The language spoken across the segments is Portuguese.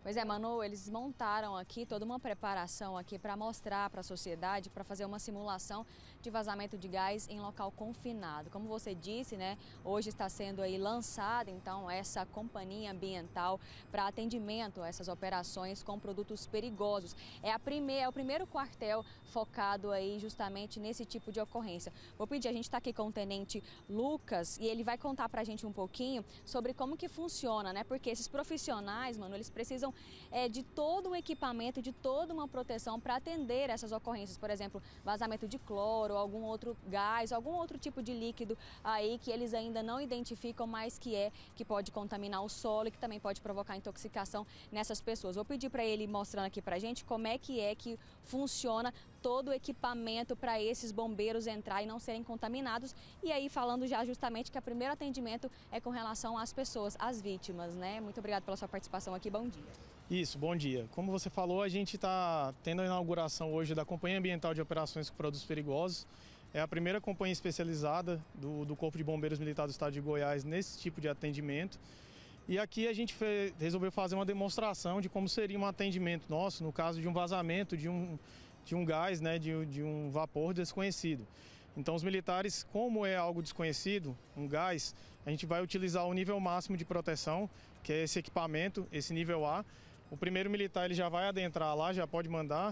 Pois é, Manu, eles montaram aqui toda uma preparação aqui para mostrar para a sociedade, para fazer uma simulação de vazamento de gás em local confinado. Como você disse, né, hoje está sendo aí lançada então essa companhia ambiental para atendimento a essas operações com produtos perigosos. É o primeiro quartel focado aí justamente nesse tipo de ocorrência. Vou pedir, a gente está aqui com o Tenente Lucas e ele vai contar para a gente um pouquinho sobre como que funciona, né? Porque esses profissionais, Manu, eles precisam de todo um equipamento, de toda uma proteção para atender essas ocorrências, por exemplo, vazamento de cloro, algum outro gás, algum outro tipo de líquido aí que eles ainda não identificam, mas que pode contaminar o solo e que também pode provocar intoxicação nessas pessoas. Vou pedir para ele mostrando aqui para a gente como é que funciona todo o equipamento para esses bombeiros entrar e não serem contaminados. E aí falando já justamente que o primeiro atendimento é com relação às pessoas, às vítimas, né? Muito obrigada pela sua participação aqui, bom dia. Isso, bom dia. Como você falou, a gente está tendo a inauguração hoje da Companhia Ambiental de Operações com Produtos Perigosos. É a primeira companhia especializada do Corpo de Bombeiros Militar do Estado de Goiás nesse tipo de atendimento. E aqui a gente resolveu fazer uma demonstração de como seria um atendimento nosso no caso de um vazamento de um gás, né, de um vapor desconhecido. Então os militares, como é algo desconhecido, um gás, a gente vai utilizar o nível máximo de proteção, que é esse equipamento, esse nível A. O primeiro militar ele já vai adentrar lá, já pode mandar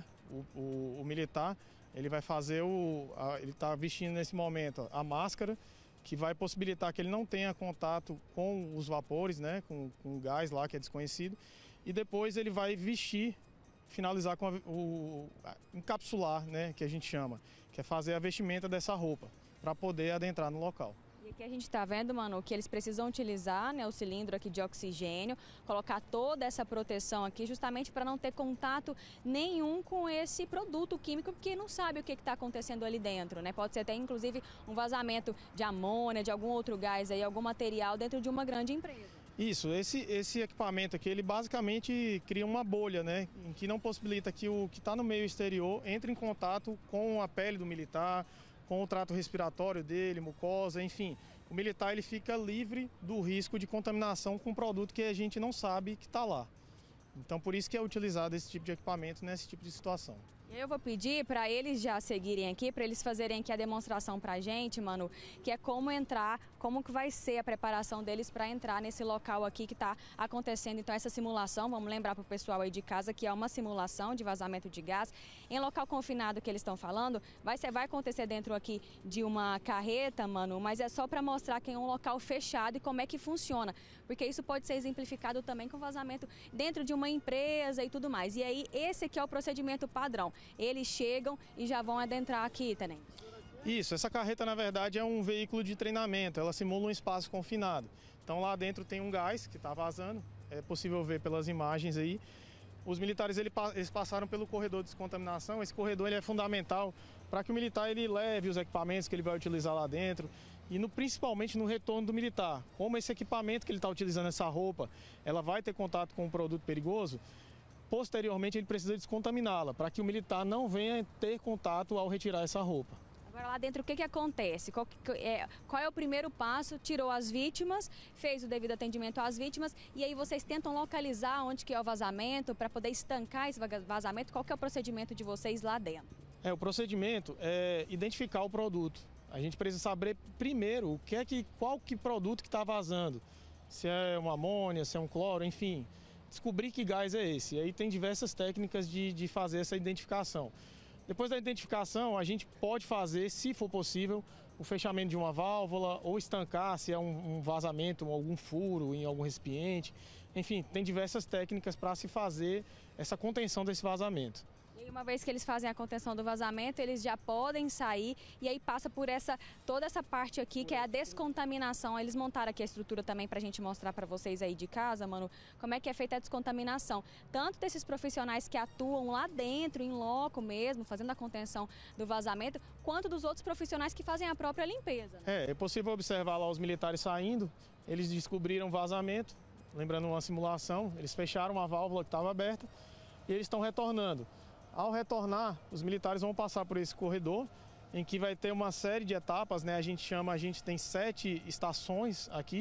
o militar, ele vai fazer ele está vestindo nesse momento a máscara, que vai possibilitar que ele não tenha contato com os vapores, né, com o gás lá que é desconhecido, e depois ele vai vestir, finalizar com encapsular, né, que a gente chama, que é fazer a vestimenta dessa roupa para poder adentrar no local. E aqui a gente está vendo, Manu, que eles precisam utilizar, né, o cilindro aqui de oxigênio, colocar toda essa proteção aqui justamente para não ter contato nenhum com esse produto químico, porque não sabe o que está acontecendo ali dentro, né? Pode ser até inclusive um vazamento de amônia, de algum outro gás aí, algum material dentro de uma grande empresa. Isso, esse equipamento aqui, ele basicamente cria uma bolha, né, em que não possibilita que o que está no meio exterior entre em contato com a pele do militar, com o trato respiratório dele, mucosa, enfim. O militar ele fica livre do risco de contaminação com um produto que a gente não sabe que está lá. Então por isso que é utilizado esse tipo de equipamento nesse tipo de situação. E eu vou pedir para eles já seguirem aqui, para eles fazerem aqui a demonstração para a gente, Manu, que é como entrar, como que vai ser a preparação deles para entrar nesse local aqui que está acontecendo. Então essa simulação, vamos lembrar para o pessoal aí de casa que é uma simulação de vazamento de gás em local confinado que eles estão falando. Vai acontecer dentro aqui de uma carreta, Manu, mas é só para mostrar que é um local fechado e como é que funciona, porque isso pode ser exemplificado também com vazamento dentro de uma empresa e tudo mais. E aí esse aqui é o procedimento padrão. Eles chegam e já vão adentrar aqui, Tenente. Isso, essa carreta na verdade é um veículo de treinamento, ela simula um espaço confinado. Então lá dentro tem um gás que está vazando, é possível ver pelas imagens aí. Os militares eles passaram pelo corredor de descontaminação, esse corredor ele é fundamental para que o militar ele leve os equipamentos que ele vai utilizar lá dentro e principalmente no retorno do militar. Como esse equipamento que ele está utilizando, essa roupa, ela vai ter contato com um produto perigoso, posteriormente ele precisa descontaminá-la, para que o militar não venha ter contato ao retirar essa roupa. Agora lá dentro o que acontece? Qual é o primeiro passo? Tirou as vítimas, fez o devido atendimento às vítimas e aí vocês tentam localizar onde que é o vazamento para poder estancar esse vazamento. Qual que é o procedimento de vocês lá dentro? O procedimento é identificar o produto. A gente precisa saber primeiro qual produto que está vazando. Se é uma amônia, se é um cloro, enfim. Descobrir que gás é esse. E aí tem diversas técnicas de fazer essa identificação. Depois da identificação, a gente pode fazer, se for possível, o fechamento de uma válvula ou estancar se é um vazamento, algum furo em algum recipiente. Enfim, tem diversas técnicas para se fazer essa contenção desse vazamento. E uma vez que eles fazem a contenção do vazamento, eles já podem sair e aí passa por toda essa parte aqui que é a descontaminação. Eles montaram aqui a estrutura também para a gente mostrar para vocês aí de casa, Manu, como é que é feita a descontaminação. Tanto desses profissionais que atuam lá dentro, em loco mesmo, fazendo a contenção do vazamento, quanto dos outros profissionais que fazem a própria limpeza, né? É possível observar lá os militares saindo, eles descobriram vazamento, lembrando uma simulação, eles fecharam uma válvula que estava aberta e eles estão retornando. Ao retornar, os militares vão passar por esse corredor, em que vai ter uma série de etapas, né? A gente tem 7 estações aqui,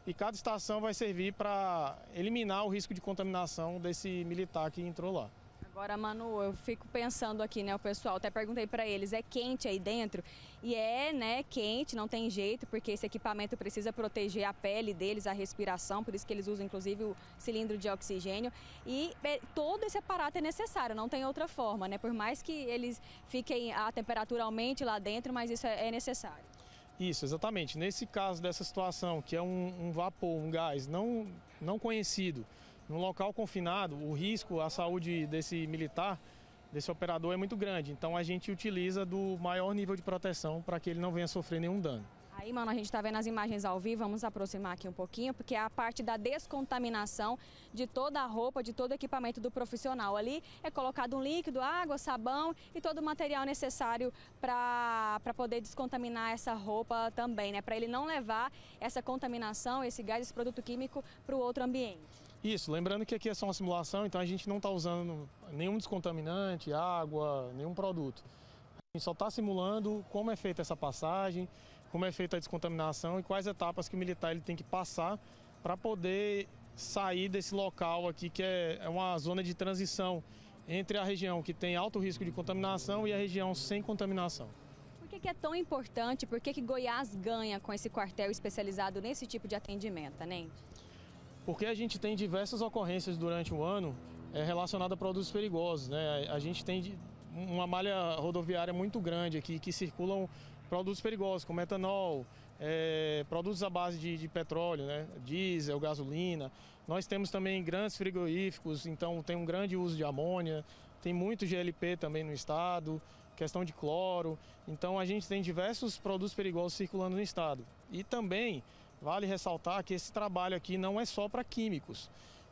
e cada estação vai servir para eliminar o risco de contaminação desse militar que entrou lá. Agora, Manu, eu fico pensando aqui, né, o pessoal, até perguntei para eles, é quente aí dentro? E né, quente, não tem jeito, porque esse equipamento precisa proteger a pele deles, a respiração, por isso que eles usam inclusive o cilindro de oxigênio. E todo esse aparato é necessário, não tem outra forma, né? Por mais que eles fiquem, a temperatura aumente lá dentro, mas isso é necessário. Isso, exatamente. Nesse caso dessa situação, que é um vapor, um gás não conhecido, num local confinado, o risco à saúde desse militar, desse operador, é muito grande. Então a gente utiliza do maior nível de proteção para que ele não venha sofrer nenhum dano. Aí, mano, a gente está vendo as imagens ao vivo, vamos aproximar aqui um pouquinho, porque é a parte da descontaminação de toda a roupa, de todo o equipamento do profissional. Ali é colocado um líquido, água, sabão e todo o material necessário para poder descontaminar essa roupa também, né? Para ele não levar essa contaminação, esse gás, esse produto químico para o outro ambiente. Isso, lembrando que aqui é só uma simulação, então a gente não está usando nenhum descontaminante, água, nenhum produto. A gente só está simulando como é feita essa passagem, como é feita a descontaminação e quais etapas que o militar ele tem que passar para poder sair desse local aqui, que é uma zona de transição entre a região que tem alto risco de contaminação e a região sem contaminação. Por que é tão importante, por que Goiás ganha com esse quartel especializado nesse tipo de atendimento, Tenente? Porque a gente tem diversas ocorrências durante o ano relacionadas a produtos perigosos, né? A gente tem uma malha rodoviária muito grande aqui que circulam produtos perigosos, como etanol, produtos à base de petróleo, né? Diesel, gasolina. Nós temos também grandes frigoríficos, então tem um grande uso de amônia, tem muito GLP também no estado, questão de cloro. Então a gente tem diversos produtos perigosos circulando no estado. E também vale ressaltar que esse trabalho aqui não é só para químicos.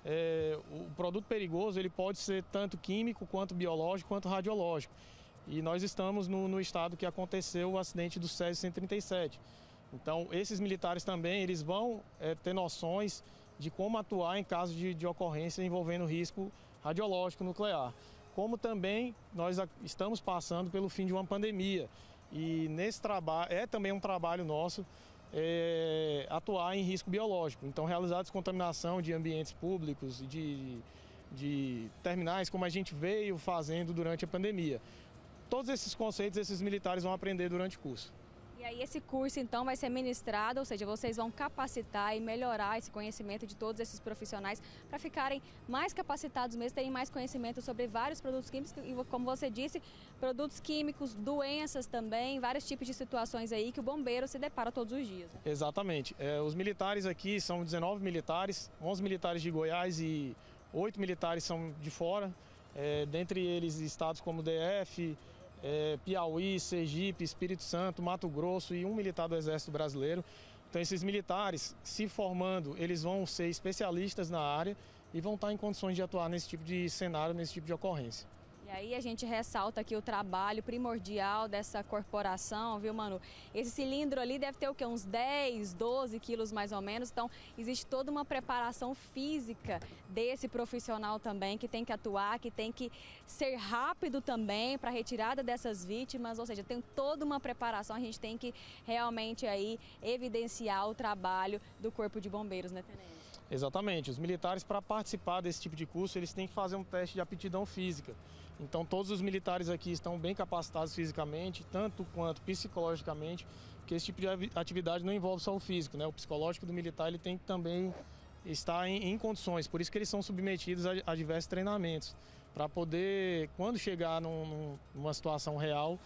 O produto perigoso ele pode ser tanto químico, quanto biológico, quanto radiológico. E nós estamos no estado que aconteceu o acidente do Césio 137. Então, esses militares também eles vão ter noções de como atuar em caso de ocorrência envolvendo risco radiológico nuclear. Como também nós estamos passando pelo fim de uma pandemia. E nesse trabalho, também um trabalho nosso, atuar em risco biológico. Então, realizar a descontaminação de ambientes públicos e de terminais, como a gente veio fazendo durante a pandemia. Todos esses conceitos, esses militares vão aprender durante o curso. E aí esse curso, então, vai ser ministrado, ou seja, vocês vão capacitar e melhorar esse conhecimento de todos esses profissionais para ficarem mais capacitados mesmo, terem mais conhecimento sobre vários produtos químicos e, como você disse, produtos químicos, doenças também, vários tipos de situações aí que o bombeiro se depara todos os dias. Né? Exatamente. Os militares aqui são 19 militares, 11 militares de Goiás e 8 militares são de fora, dentre eles estados como DF, Piauí, Sergipe, Espírito Santo, Mato Grosso e um militar do Exército Brasileiro. Então esses militares, se formando, eles vão ser especialistas na área e vão estar em condições de atuar nesse tipo de cenário, nesse tipo de ocorrência. E aí a gente ressalta aqui o trabalho primordial dessa corporação, viu, Manu? Esse cilindro ali deve ter o quê? Uns 10, 12 quilos mais ou menos. Então, existe toda uma preparação física desse profissional também, que tem que atuar, que tem que ser rápido também para a retirada dessas vítimas. Ou seja, tem toda uma preparação. A gente tem que realmente aí evidenciar o trabalho do Corpo de Bombeiros, né, Tenente? Exatamente. Os militares, para participar desse tipo de curso, eles têm que fazer um teste de aptidão física. Então, todos os militares aqui estão bem capacitados fisicamente, tanto quanto psicologicamente, porque esse tipo de atividade não envolve só o físico, né? O psicológico do militar ele tem que também estar em condições, por isso que eles são submetidos a diversos treinamentos, para poder, quando chegar numa situação real,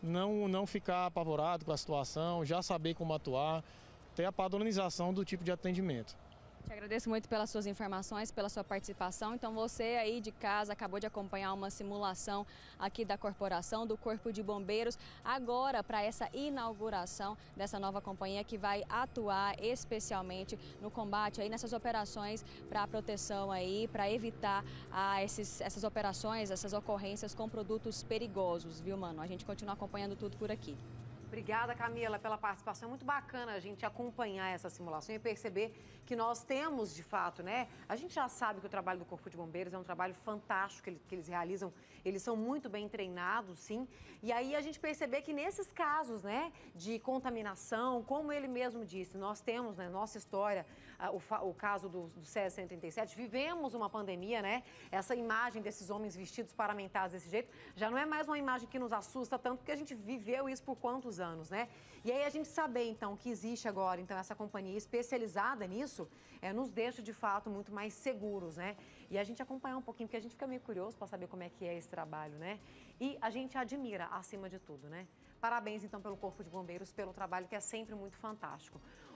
não ficar apavorado com a situação, já saber como atuar, ter a padronização do tipo de atendimento. Te agradeço muito pelas suas informações, pela sua participação. Então você aí de casa acabou de acompanhar uma simulação aqui da corporação, do Corpo de Bombeiros, agora para essa inauguração dessa nova companhia que vai atuar especialmente no combate aí nessas operações para a proteção aí, para evitar essas operações, essas ocorrências com produtos perigosos, viu, mano? A gente continua acompanhando tudo por aqui. Obrigada, Camila, pela participação. É muito bacana a gente acompanhar essa simulação e perceber que nós temos, de fato, né? A gente já sabe que o trabalho do Corpo de Bombeiros é um trabalho fantástico que eles realizam. Eles são muito bem treinados, sim. E aí a gente perceber que nesses casos, né, de contaminação, como ele mesmo disse, nós temos, né, nossa história, o caso do CS-137, vivemos uma pandemia, né? Essa imagem desses homens vestidos paramentados desse jeito já não é mais uma imagem que nos assusta tanto, porque a gente viveu isso por quantos anos, né? E aí a gente saber, então, que existe agora, então, essa companhia especializada nisso, nos deixa, de fato, muito mais seguros, né? E a gente acompanhar um pouquinho, porque a gente fica meio curioso para saber como é que é esse trabalho, né? E a gente admira, acima de tudo, né? Parabéns, então, pelo Corpo de Bombeiros, pelo trabalho que é sempre muito fantástico.